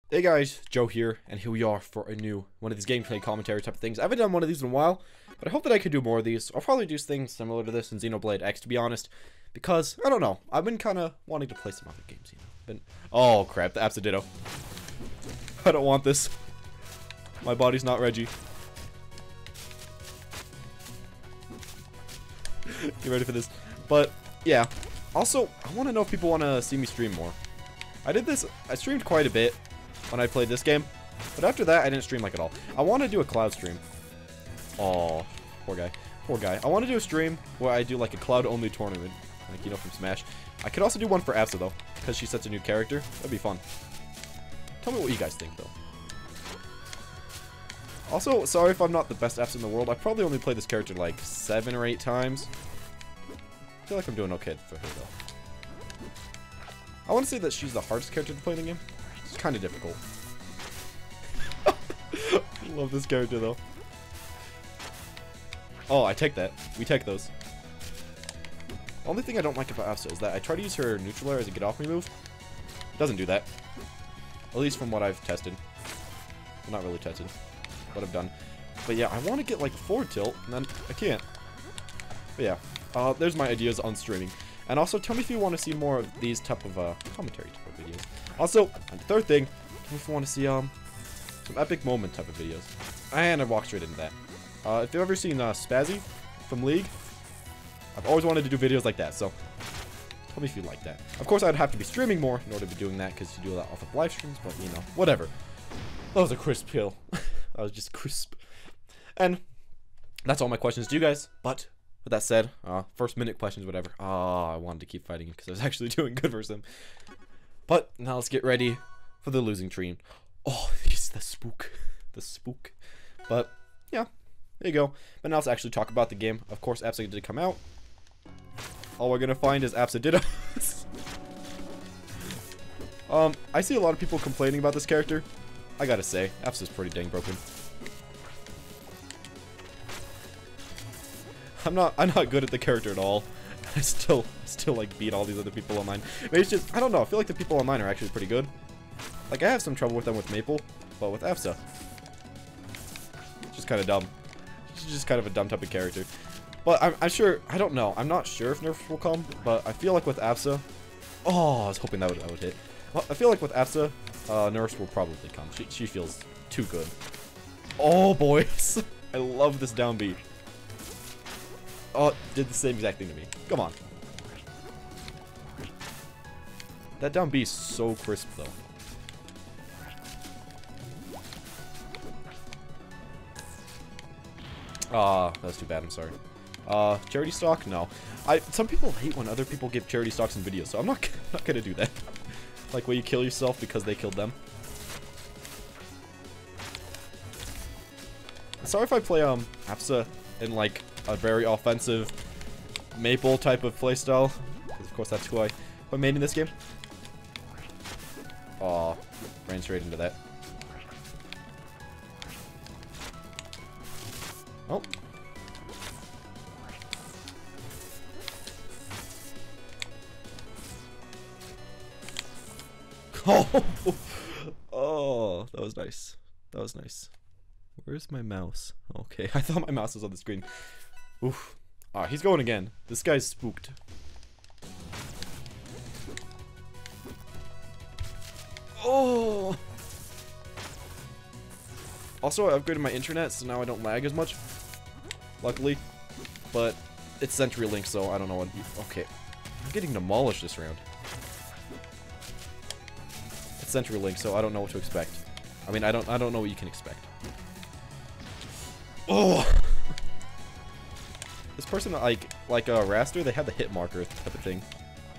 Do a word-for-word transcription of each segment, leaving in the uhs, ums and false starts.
Hey guys, Joe here, and here we are for a new one of these gameplay commentary type of things. I haven't done one of these in a while, but I hope that I could do more of these. I'll probably do things similar to this in Xenoblade X, to be honest, because, I don't know, I've been kind of wanting to play some other games, you know. Been, oh crap, the Absoditto. I don't want this. My body's not Reggie. Get ready for this. But, yeah. Also, I want to know if people want to see me stream more. I did this, I streamed quite a bit when I played this game, but after that, I didn't stream like at all. I want to do a Cloud stream. Oh, poor guy. Poor guy. I want to do a stream where I do like a Cloud-only tournament, like, you know, from Smash. I could also do one for Absa, though, because she's such a new character. That'd be fun. Tell me what you guys think, though. Also, sorry if I'm not the best Absa in the world. I probably only played this character like seven or eight times. I feel like I'm doing okay for her, though. I want to say that she's the hardest character to play in the game. It's kind of difficult. Love this character, though. Oh, I take that. We take those. Only thing I don't like about Absa is that I try to use her neutral air as a get off me move. It doesn't do that. At least from what I've tested. Well, not really tested. What I've done. But yeah, I want to get like forward tilt, and then I can't. But yeah, uh, there's my ideas on streaming. And also, tell me if you want to see more of these type of uh, commentary type of videos. Also, and the third thing, tell me if you want to see um some epic moment type of videos. And I walked straight into that. Uh, if you've ever seen uh, Spazzy from League, I've always wanted to do videos like that. So tell me if you like that. Of course, I'd have to be streaming more in order to be doing that because you do that off of live streams. But you know, whatever. That was a crisp kill. That was just crisp. And that's all my questions to you guys. But with that said, uh, first minute questions, whatever. Oh, I wanted to keep fighting him because I was actually doing good versus him. But now let's get ready for the losing stream. Oh, it's the spook. The spook. But yeah, there you go. But now let's actually talk about the game. Of course, Absa did come out. All we're going to find is Absoditto. um, I see a lot of people complaining about this character. I gotta say, Absa's pretty dang broken. I'm not I'm not good at the character at all. I still still like beat all these other people online. Maybe it's just I don't know, I feel like the people online are actually pretty good. Like I have some trouble with them with Maple, but with Absa, it's just kinda dumb. She's just kind of a dumb type of character. But I'm, I'm sure I don't know. I'm not sure if nerfs will come, but I feel like with Absa, oh I was hoping that would that would hit. Well, I feel like with Absa, uh, nerfs will probably come. She she feels too good. Oh boys. I love this down B. Oh, did the same exact thing to me. Come on. That down B is so crisp, though. Ah, uh, that was too bad. I'm sorry. Uh, charity stock? No. I. Some people hate when other people give charity stocks in videos, so I'm not, I'm not gonna do that. Like, where you kill yourself because they killed them. Sorry if I play, um, Absa in, like, a very offensive Maple type of playstyle. Because, of course, that's who I, who I made in this game. Aw, ran straight into that. Oh. Oh, oh, that was nice. That was nice. Where's my mouse? Okay, I thought my mouse was on the screen. Oof. Ah, he's going again. This guy's spooked. Oh. Also, I upgraded my internet, so now I don't lag as much. Luckily, but it's CenturyLink, so I don't know what. Okay, I'm getting demolished this round. CenturyLink, so I don't know what to expect. I mean, I don't I don't know what you can expect. Oh! This person, like, like a uh, Raster, they have the hit marker type of thing.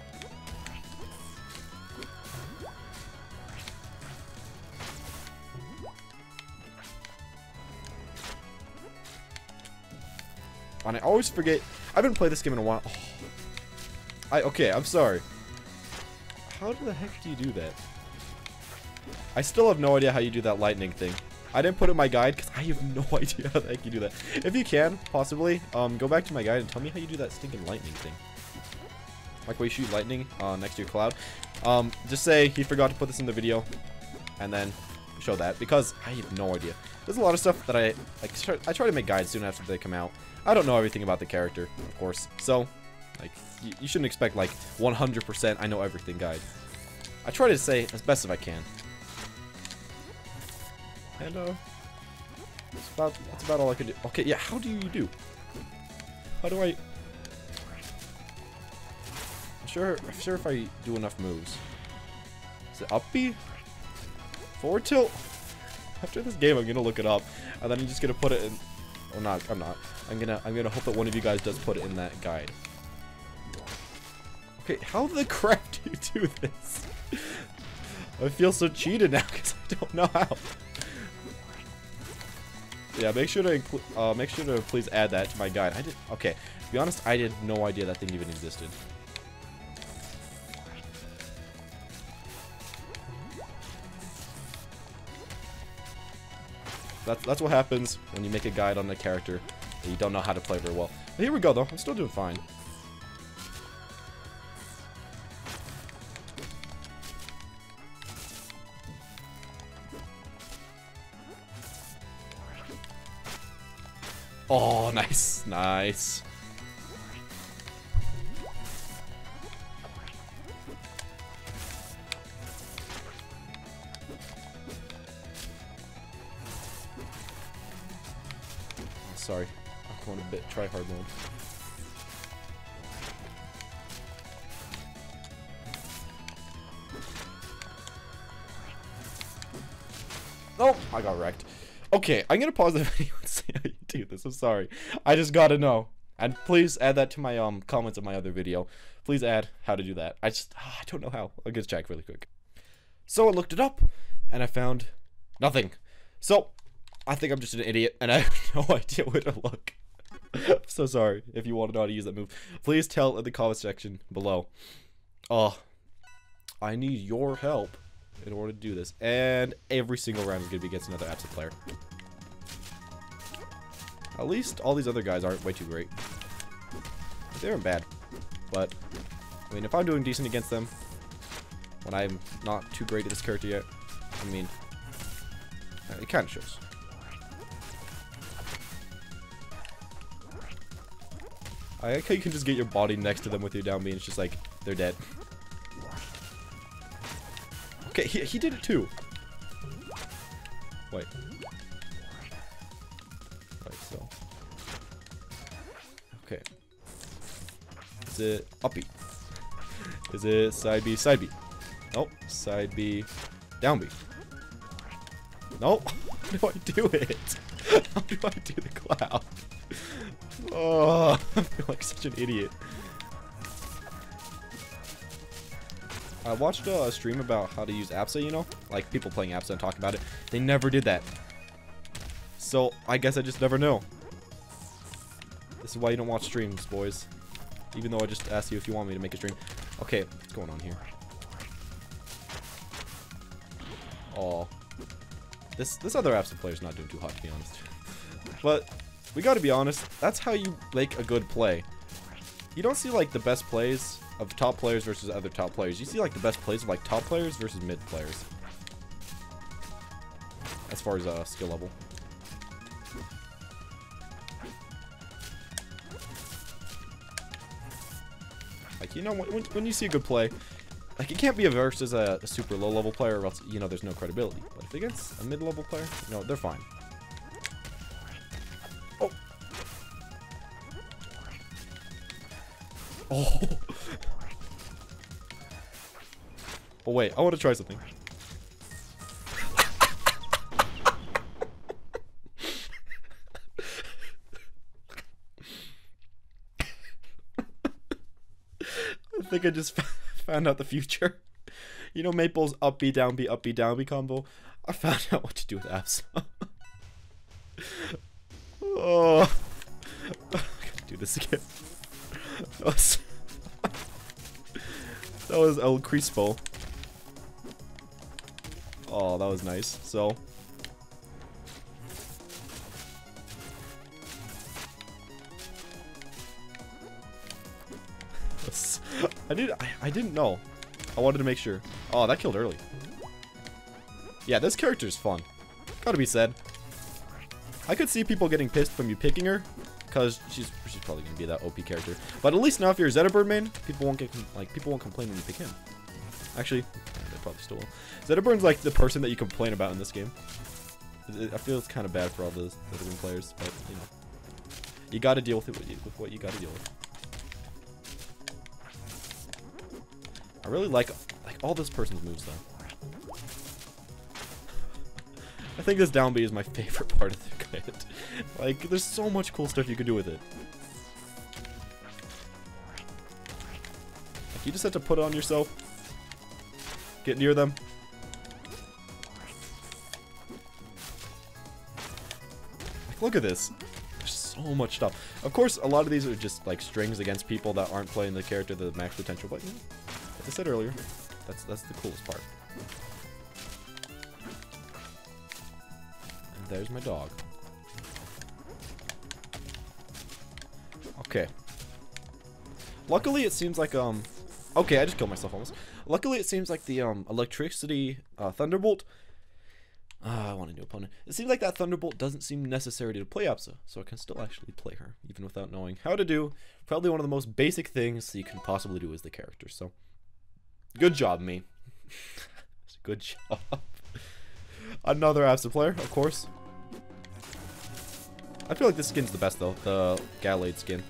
And I always forget. I haven't played this game in a while. Oh. I okay, I'm sorry. How the heck do you do that? I still have no idea how you do that lightning thing. I didn't put it in my guide because I have no idea how the heck you do that. If you can, possibly, um, go back to my guide and tell me how you do that stinking lightning thing. Like where you shoot lightning uh, next to your cloud. Um, just say he forgot to put this in the video. and then show that, because I have no idea. There's a lot of stuff that I like. Try, I try to make guides soon after they come out. I don't know everything about the character, of course, so like you, you shouldn't expect like one hundred percent I know everything guide. I try to say as best as I can. And uh, that's about that's about all I can do. Okay, yeah. How do you do? How do I? I'm sure. I'm sure if I do enough moves. Is it up B? Forward tilt? After this game, I'm gonna look it up, and then I'm just gonna put it in. Oh, not. I'm not. I'm gonna. I'm gonna hope that one of you guys does put it in that guide. Okay, how the crap do you do this? I feel so cheated now because I don't know how. Yeah, make sure to include. Uh, make sure to please add that to my guide. I did. Okay, to be honest, I had no idea that thing even existed. That's, that's what happens when you make a guide on a character that you don't know how to play very well. But here we go, though. I'm still doing fine. Oh, nice. Nice. Sorry, I'm going a bit try hard mode. Oh, I got wrecked. Okay, I'm gonna pause the video and see how you do this. I'm sorry. I just gotta know. And please add that to my um comments of my other video. Please add how to do that. I just oh, I don't know how. I'll just check really quick. So I looked it up and I found nothing. So I think I'm just an idiot, and I have no idea where to look. I'm so sorry. If you want to know how to use that move, please tell in the comment section below. Oh, I need your help in order to do this. And every single round is going to be against another absent player. At least all these other guys aren't way too great. They aren't bad. But, I mean, if I'm doing decent against them, when I'm not too great at this character yet, I mean, it kind of shows. I like how you can just get your body next to them with your down B and it's just like, they're dead. Okay, he, he did it too. Wait. Right, so. Okay. Is it up B? Is it side B, side B? Nope. Side B, down B. Nope. How do I do it? How do I do the cloud? Oh, I feel like such an idiot. I watched a stream about how to use Apsa, you know? Like, people playing Apsa and talking about it. They never did that. So, I guess I just never know. This is why you don't watch streams, boys. Even though I just asked you if you want me to make a stream. Okay, what's going on here? Oh. This, this other Apsa player's not doing too hot, to be honest. But we gotta be honest, that's how you make a good play. You don't see like the best plays of top players versus other top players. You see like the best plays of like top players versus mid players. As far as uh, skill level. Like, you know, when, when you see a good play, like, it can't be a versus a, a super low level player or else, you know, there's no credibility. But if against a mid level player, you know, they're fine. Oh. Oh. Oh, wait. I want to try something. I think I just found out the future. You know Maple's up B, down B, up B, down B combo? I found out what to do with apps. Oh. I gotta do this again. That was, that was El Crispo. Oh, that was nice. So. I did. I, I didn't know. I wanted to make sure. Oh, that killed early. Yeah, this character is fun. Gotta be said. I could see people getting pissed from you picking her, because she's she's probably gonna be that O P character. But at least now, if you're a Zedibird main, people won't get like people won't complain when you pick him. Actually, they probably still will. Zedibird's like the person that you complain about in this game. I feel it's kind of bad for all those Zedibird players, but you know, you got to deal with it with, you, with what you got to deal with. I really like like all this person's moves though. I think this down B is my favorite part of the kit. Like, there's so much cool stuff you can do with it. Like, you just have to put it on yourself. Get near them. Like, look at this. There's so much stuff. Of course, a lot of these are just, like, strings against people that aren't playing the character to the max potential. But, you know, as I said earlier, that's, that's the coolest part. There's my dog. Okay. Luckily, it seems like, um... Okay, I just killed myself almost. Luckily, it seems like the, um, electricity, uh, Thunderbolt... Uh, I want a new opponent. It seems like that Thunderbolt doesn't seem necessary to play Absa, so I can still actually play her, even without knowing how to do probably one of the most basic things that you can possibly do as the character, so... Good job, me. Good job. Another Absa player, of course. I feel like this skin's the best though, the Gallade skin.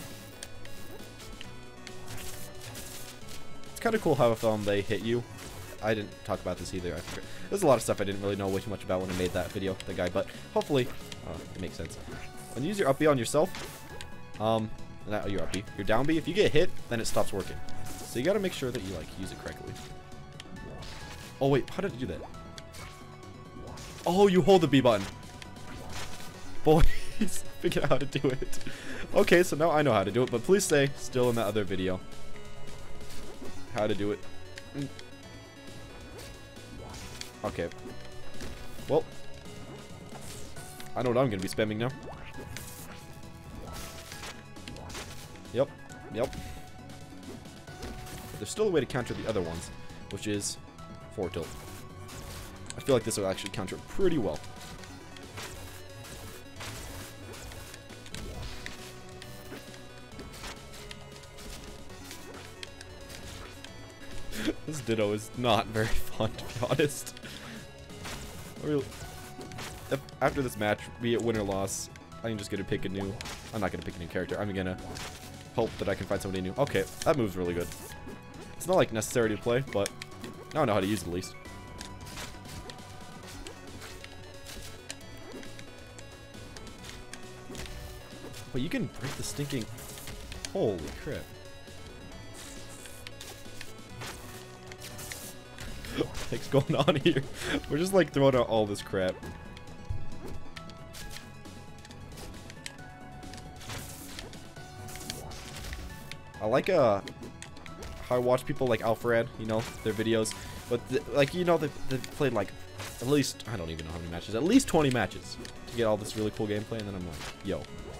It's kind of cool how if um, they hit you. I didn't talk about this either. I forget. There's a lot of stuff I didn't really know way too much about when I made that video, the guy, but hopefully uh, it makes sense. When you use your up B on yourself, um, not your up B, your down B, if you get hit, then it stops working. So you gotta make sure that you like use it correctly. Oh wait, how did I do that? Oh, you hold the B button. Boys, figure out how to do it. Okay, so now I know how to do it, but please stay still in that other video. How to do it. Okay. Well, I know what I'm going to be spamming now. Yep, yep. But there's still a way to counter the other ones, which is forward tilt. I feel like this will actually counter it pretty well. This Ditto is not very fun, to be honest. Really, if after this match, be it win or loss, I'm just gonna pick a new. I'm not gonna pick a new character. I'm gonna hope that I can find somebody new. Okay, that move's really good. It's not like necessary to play, but now I know how to use it at least. But you can break the stinking. Holy crap. What's going on here? We're just like throwing out all this crap. I like uh how I watch people like Alfred, you know, their videos, but the, like you know they they played like at least I don't even know how many matches, at least twenty matches to get all this really cool gameplay, and then I'm like, yo,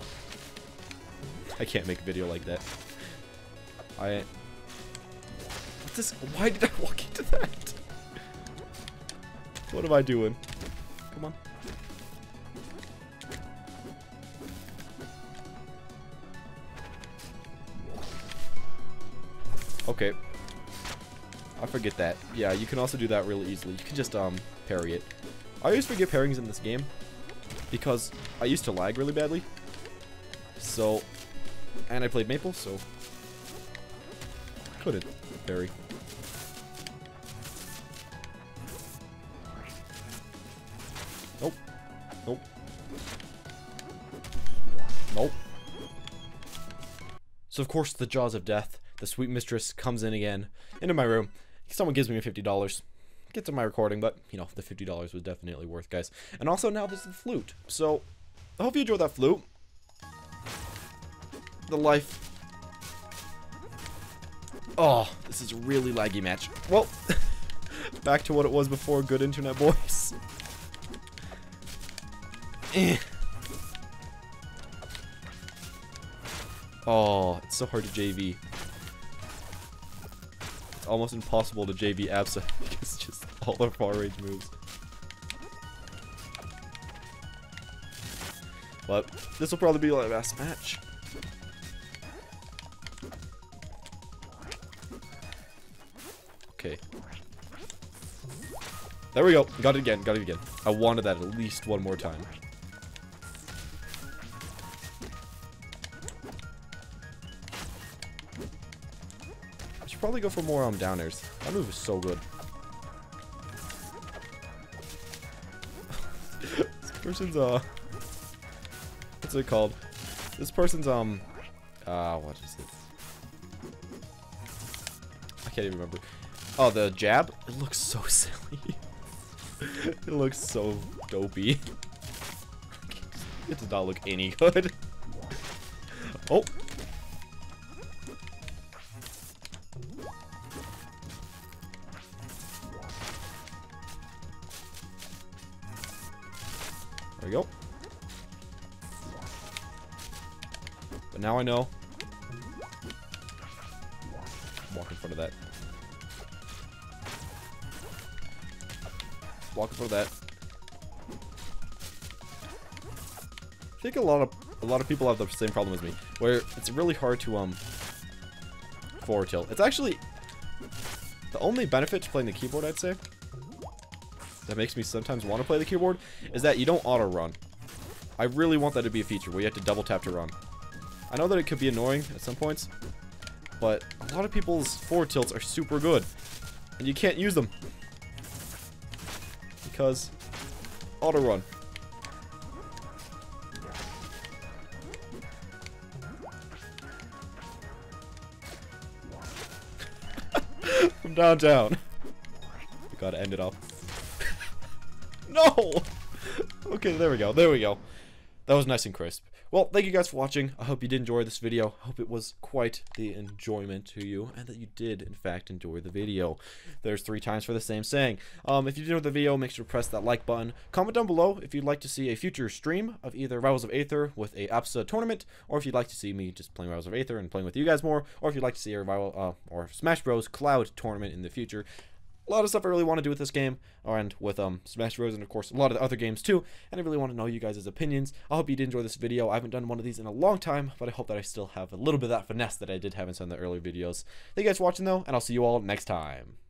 I can't make a video like that. I what's this? Why did I walk into that? What am I doing? Come on. Okay. I forget that. Yeah, you can also do that really easily. You can just um parry it. I always forget parryings in this game because I used to lag really badly. So, and I played Maple, so couldn't parry. Nope. Nope. Nope. So of course the jaws of death, the sweet mistress comes in again into my room. Someone gives me fifty dollars. Gets on my recording, but you know, the fifty dollars was definitely worth, guys. And also now there's the flute. So I hope you enjoyed that flute. The life. Oh, this is a really laggy match. Well, back to what it was before. Good internet, boys. Eh. Oh, it's so hard to J V. It's almost impossible to J V Absa because it's just all the far range moves. But this will probably be my last match. Okay. There we go. Got it again. Got it again. I wanted that at least one more time. I should probably go for more um down airs. That move is so good. This person's uh what's it called? This person's um uh what is it? I can't even remember. Oh, the jab? It looks so silly. It looks so dopey. It does not look any good. Oh. There we go. But now I know. Walk in front of that. Walk in front of that. I think a lot of a lot of people have the same problem as me, where it's really hard to um forward tilt. It's actually the only benefit to playing the keyboard, I'd say, that makes me sometimes want to play the keyboard, is that you don't auto run. I really want that to be a feature where you have to double tap to run. I know that it could be annoying at some points, but a lot of people's forward tilts are super good, and you can't use them because auto run. From downtown. We gotta end it off. No! Okay, there we go. There we go. That was nice and crisp. Well, thank you guys for watching. I hope you did enjoy this video. I hope it was quite the enjoyment to you, and that you did, in fact, enjoy the video. There's three times for the same saying. Um, if you did enjoy the video, make sure to press that like button. Comment down below if you'd like to see a future stream of either Rivals of Aether with a APSA tournament, or if you'd like to see me just playing Rivals of Aether and playing with you guys more, or if you'd like to see a Rival uh, or Smash Bros. Cloud tournament in the future. A lot of stuff I really want to do with this game, and with um Smash Bros, and of course a lot of the other games too, and I really want to know you guys' opinions. I hope you did enjoy this video. I haven't done one of these in a long time, but I hope that I still have a little bit of that finesse that I did have in some of the earlier videos. Thank you guys for watching though, and I'll see you all next time.